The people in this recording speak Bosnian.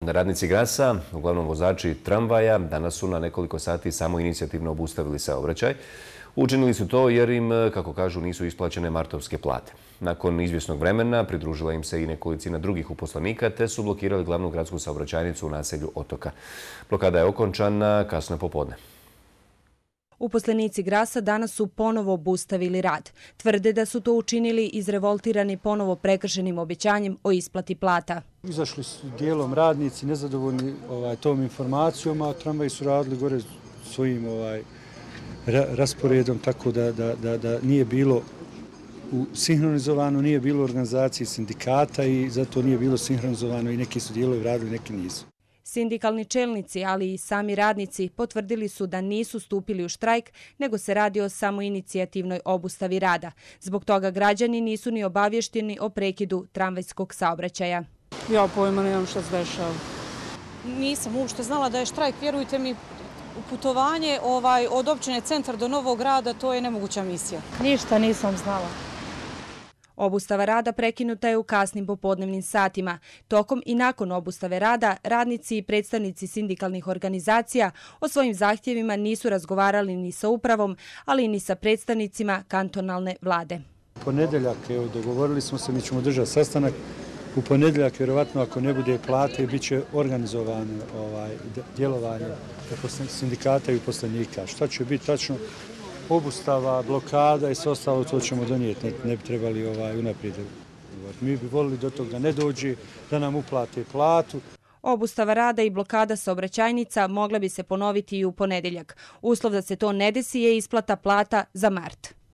Radnici Grasa, uglavnom vozači tramvaja, danas su na nekoliko sati samoinicijativno obustavili saobraćaj. Učinili su to jer im, kako kažu, nisu isplaćene martovske plate. Nakon izvjesnog vremena pridružila im se i nekolicina drugih uposlenika te su blokirali glavnu gradsku saobraćajnicu u naselju Otoka. Blokada je okončana kasno popodne. Uposlenici Grasa danas su ponovo obustavili rad. Tvrde da su to učinili izrevoltirani ponovo prekršenim obećanjem o isplati plata. Izašli su dijelom radnici nezadovoljni tom informacijom, a tramvaji su radili gore svojim rasporedom, tako da nije bilo sinhronizovano, nije bilo organizacije sindikata i zato nije bilo sinhronizovano i neki su dijelovi radili, neki nisu. Sindikalni čelnici, ali i sami radnici potvrdili su da nisu stupili u štrajk, nego se radi o samoinicijativnoj obustavi rada. Zbog toga građani nisu ni obavješteni o prekidu tramvajskog saobraćaja. Ja pojma nemam šta se dešava. Nisam uopšte znala da je štrajk, vjerujte mi, putovanje od općine Centar do Novog Grada, to je nemoguća misija. Ništa nisam znala. Obustava rada prekinuta je u kasnim popodnevnim satima. Tokom i nakon obustave rada, radnici i predstavnici sindikalnih organizacija o svojim zahtjevima nisu razgovarali ni sa upravom, ali ni sa predstavnicima kantonalne vlade. U ponedjeljak, dogovorili smo se, mi ćemo držati sastanak. U ponedjeljak, vjerovatno, ako ne bude plate, bit će organizovano djelovanje sindikata i uposlenika. Šta će biti tačno? Obustava, blokada i sve ostalo, to ćemo donijeti, ne bi trebali unaprijed. Mi bi volili do toga da ne dođe, da nam uplate platu. Obustava rada i blokada saobraćajnica mogla bi se ponoviti i u ponedjeljak. Uslov da se to ne desi je isplata plata za mart.